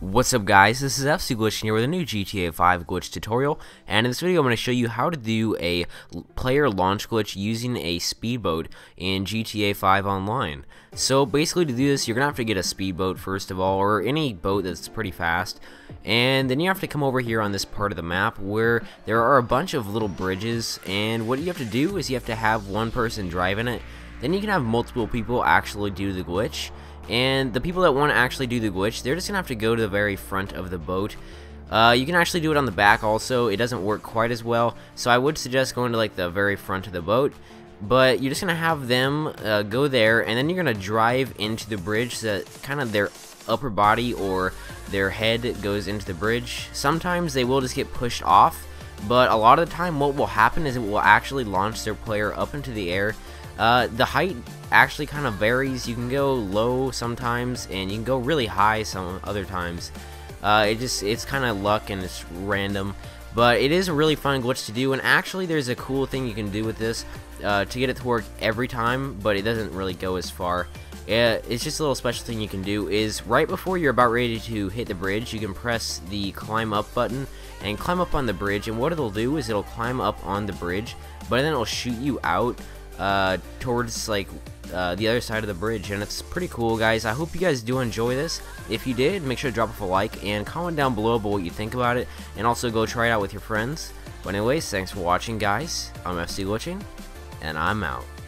What's up guys, this is FC Glitch here with a new GTA 5 glitch tutorial, and in this video I'm going to show you how to do a player launch glitch using a speedboat in GTA 5 Online. So basically to do this you're going to have to get a speedboat first of all, or any boat that's pretty fast, and then you have to come over here on this part of the map where there are a bunch of little bridges, and what you have to do is you have to have one person driving it, then you can have multiple people actually do the glitch. And the people that want to actually do the glitch, they're just gonna have to go to the very front of the boat. You can actually do it on the back also. It doesn't work quite as well, so I would suggest going to like the very front of the boat. But you're just gonna have them go there, and then you're gonna drive into the bridge so that kind of their upper body or their head goes into the bridge. Sometimes they will just get pushed off, but a lot of the time what will happen is it will actually launch their player up into the air. The height actually kind of varies. You can go low sometimes and you can go really high some other times. It's kind of luck and it's random, but it is a really fun glitch to do. And actually there's a cool thing you can do with this to get it to work every time, but it doesn't really go as far. It's just a little special thing you can do is right before you're about ready to hit the bridge, you can press the climb up button and climb up on the bridge, and what it'll do is it'll climb up on the bridge, but then it'll shoot you out towards like the other side of the bridge, and it's pretty cool, guys. I hope you guys do enjoy this. If you did, make sure to drop off a like and comment down below about what you think about it, and also go try it out with your friends. But anyways, thanks for watching, guys. I'm FC Glitching, and I'm out.